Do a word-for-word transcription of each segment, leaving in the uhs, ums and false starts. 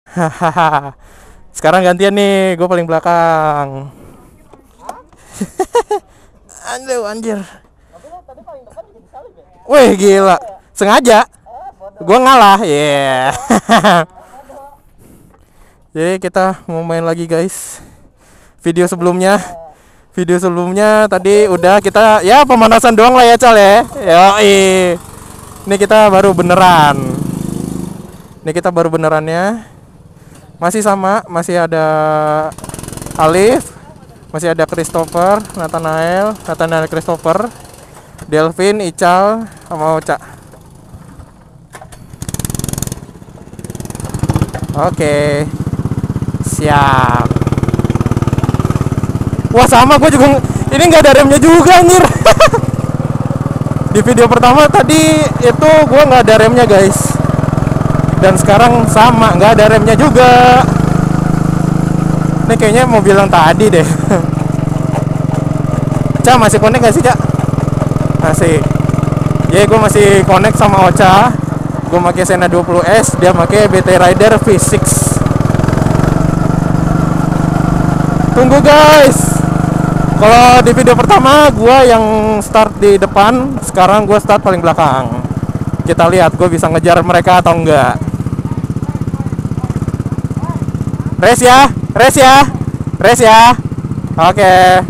Hahaha. Sekarang gantian nih, gue paling belakang. Anjir, anjir. Wih, gila. Sengaja. Gue ngalah, ya. Yeah. Jadi kita mau main lagi, guys. Video sebelumnya, video sebelumnya tadi udah kita ya pemanasan doang lah ya, Cal ya. Yoi. Ini kita baru beneran. Ini kita baru benerannya. Masih sama, masih ada Alif, masih ada Christopher, Nathanael, Nathanael Christopher, Delvin, Ical, sama Ocha. Oke, siap. Wah sama, gue juga ini nggak ada remnya juga anjir. Di video pertama tadi itu gue nggak ada remnya, guys. Dan sekarang sama, nggak ada remnya juga. Ini kayaknya mobil yang tadi deh. Ca, masih connect gak sih, Ca? Masih. Jadi gue masih connect sama Ocha. Gue pakai Sena dua puluh S, dia pakai B T Rider V enam. Tunggu, guys. Kalau di video pertama gue yang start di depan, sekarang gue start paling belakang. Kita lihat gue bisa ngejar mereka atau enggak. Race ya, race ya, race ya. Oke, okay.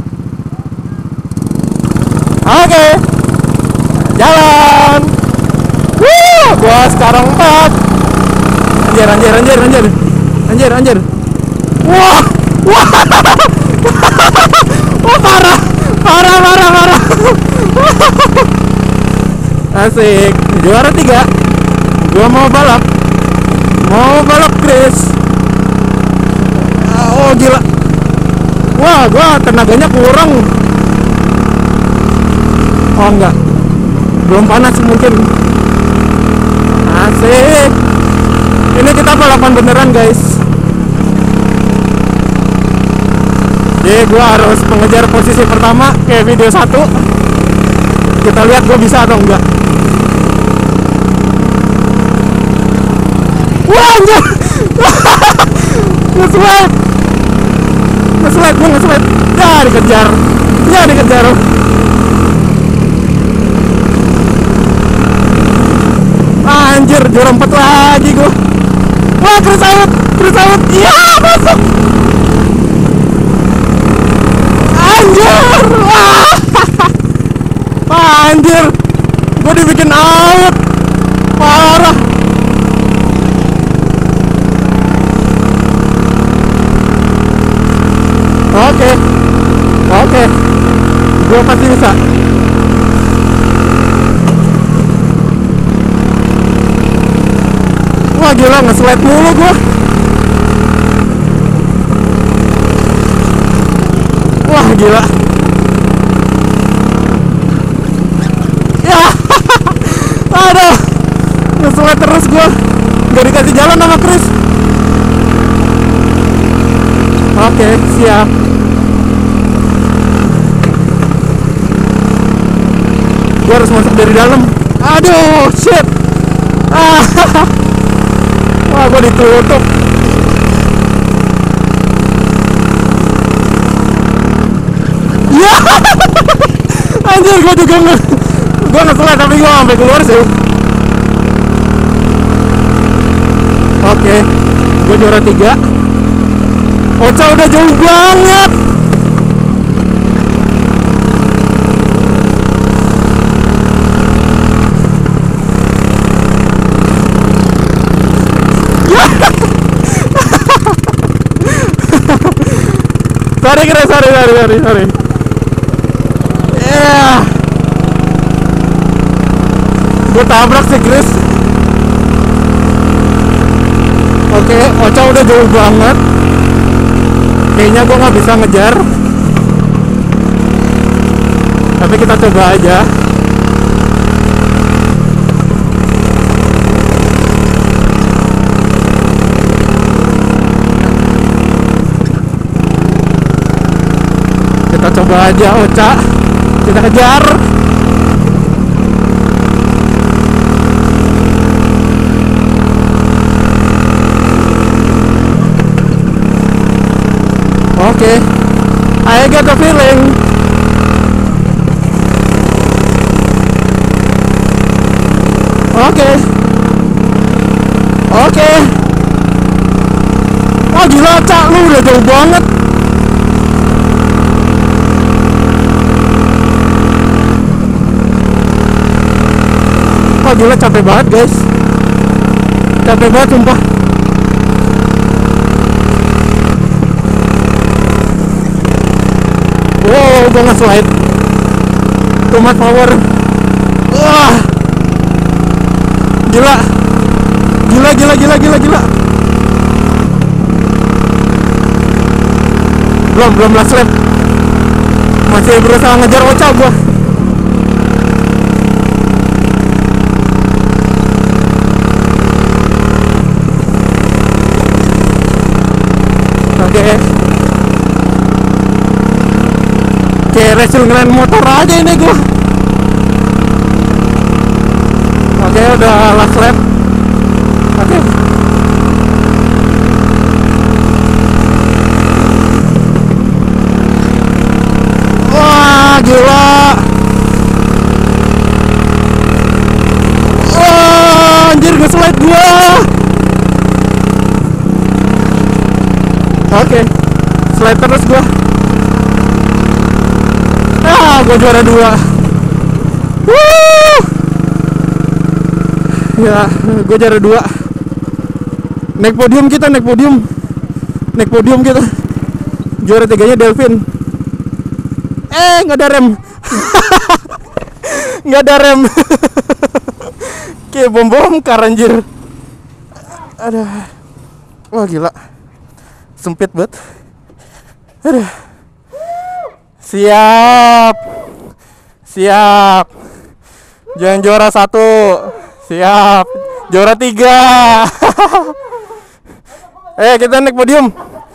Oke, okay. Jalan. Wuh, gua sekarang empat. Anjir, anjir, anjir, anjir, anjir, anjir. Wah, wah, wah parah, parah, parah, parah. Asik, juara tiga. Gua mau balap, mau balap Chris. Oh gila. Wah, gua tenaganya kurang. Oh enggak, belum panas mungkin. Asik. Ini kita balapan beneran, guys. Jadi gua harus mengejar posisi pertama kayak video satu. Kita lihat gua bisa atau enggak. Wah anjir. Nge-sweat. Nge-sweat, gue nge-sweat. Ya dikejar. Ya dikejar. Anjir, juara empat lagi gue. Wah, terus out, terus out. Iya, masuk. Anjir. Wah. Anjir. Gue dibikin out. Parah. Oke, okay. Oke, okay. Gue pasti bisa. Wah gila, nge-slide mulu gue. Wah gila. Ya, aduh, nge-slide terus gue. Gak dikasih jalan sama Chris. Oke, okay, siap. Gue harus masuk dari dalam. Aduh, shit. Ah, wah, gue ditutup. Ya, anjir, gue juga nge, gue nge-slide tapi gue sampai keluar sih. Oke, okay, gue juara tiga. Ocha udah jauh banget. Sorry, Chris, sorry, sorry, sorry, sorry. Yeah. Gue tabrak sih, Chris. Oke, Ocha udah jauh banget. Kayaknya gue nggak bisa ngejar. Tapi kita coba aja. Kita coba aja, Ocha. Kita kejar. Okay, I get the feeling. Oke, oke. Oh gila Cak, lu udah jauh banget. Oh gila, capek banget guys. Capek banget sumpah. Wow, gue nge-slide. Too much power. Wah. Gila. Gila, gila, gila, gila, gila. Belum, belum last lap. Masih berusaha ngejar Ocha gua. Oke. Okay. Kayak racing grand motor aja ini gua. Oke, okay, udah last lap. Oke. Okay. Wah, gila. Wah, anjir nge-slide gua. Oke. Okay. Slide terus gua. Ah, gua juara dua. Wuh. Ya, gue juara dua. Naik podium kita, naik podium. Naik podium kita. Juara tiganya Delvin. Eh, nggak ada rem. Nggak ada rem. Kayak bom bongkar anjir. Aduh. Wah gila. Sempit banget. Aduh. Siap. Siap. Jangan juara satu. Siap. Juara tiga. Eh, kita naik podium.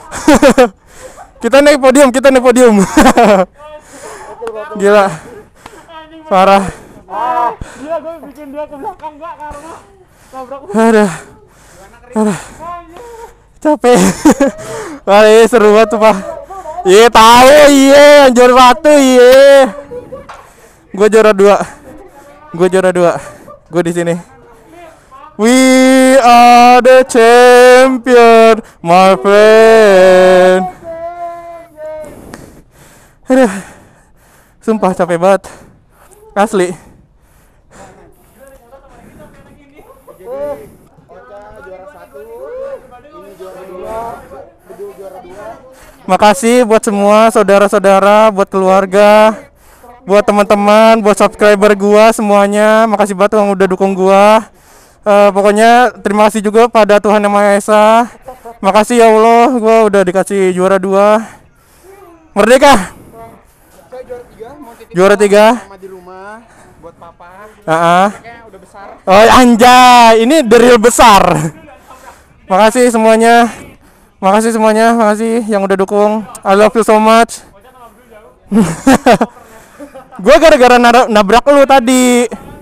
Kita naik podium, kita naik podium. Gila. Parah. Gila, gue bikin dia ke belakang enggak karena tabrak. Aduh. Aduh. Capek. Wah, ini seru banget tuh, Pak. Iya, tahu, iya, juara satu, iya. Gue juara dua. Gue juara dua. Gue di sini. We are the champion, my friend. Aduh. Sumpah capek banget. Asli. Makasih buat semua saudara-saudara, buat keluarga, buat teman-teman, buat subscriber gua semuanya. Makasih banget yang udah dukung gua. Uh, pokoknya terima kasih juga pada Tuhan Yang Maha Esa. Makasih ya Allah, gua udah dikasih juara dua. Merdeka. Juara tiga. Sama di rumah buat papa. Uh-uh. Kayaknya udah besar. Oh anjay, ini the real besar. Makasih semuanya. Makasih semuanya, makasih yang udah dukung. I love you so much. Gue gara-gara nabrak lu tadi.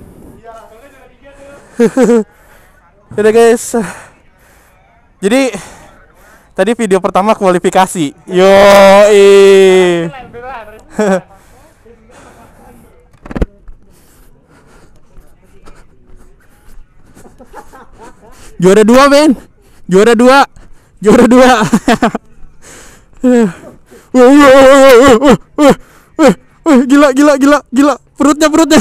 Udah guys. Jadi tadi video pertama kualifikasi. Yo, eh. Juara dua, men. Juara dua. Juara dua. Gila, gila, gila, gila. Perutnya, perutnya.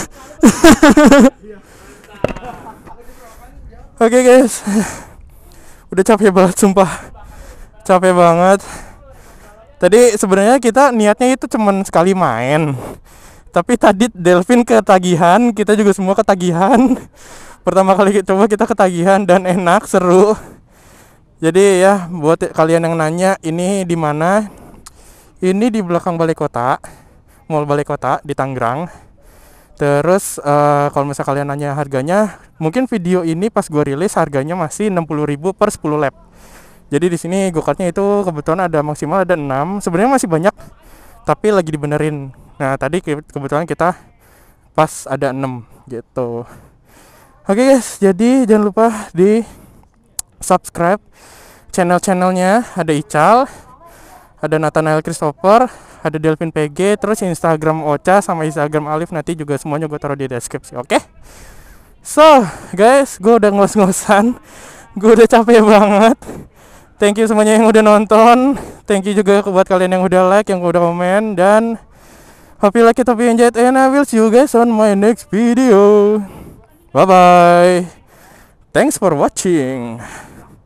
Oke, okay, guys. Udah capek banget, sumpah. Capek banget. Tadi sebenarnya kita niatnya itu cuman sekali main. Tapi tadi Delvin ketagihan, kita juga semua ketagihan. Pertama kali coba kita ketagihan dan enak, seru. Jadi ya buat kalian yang nanya ini di mana? Ini di belakang Balai Kota, Mall Balai Kota di Tangerang. Terus uh, kalau misalnya kalian nanya harganya, mungkin video ini pas gue rilis harganya masih enam puluh ribu per sepuluh lap. Jadi di sini go-kartnya itu kebetulan ada maksimal ada enam. Sebenarnya masih banyak, tapi lagi dibenerin. Nah tadi ke- kebetulan kita pas ada enam gitu. Oke guys, jadi jangan lupa di subscribe channel-channelnya. Ada Ical, ada Nathanael Christopher, ada Delvin P G, terus Instagram Ocha sama Instagram Alif nanti juga semuanya gue taruh di deskripsi. Oke? Okay? So guys, gue udah ngos-ngosan, gue udah capek banget. Thank you semuanya yang udah nonton. Thank you juga buat kalian yang udah like, yang udah komen, dan hope you like it, hope you enjoyed, and I will see you guys on my next video. Bye bye. Thanks for watching.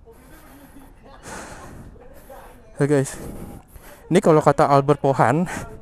Hey guys, ini kalau kata Albert Pohan,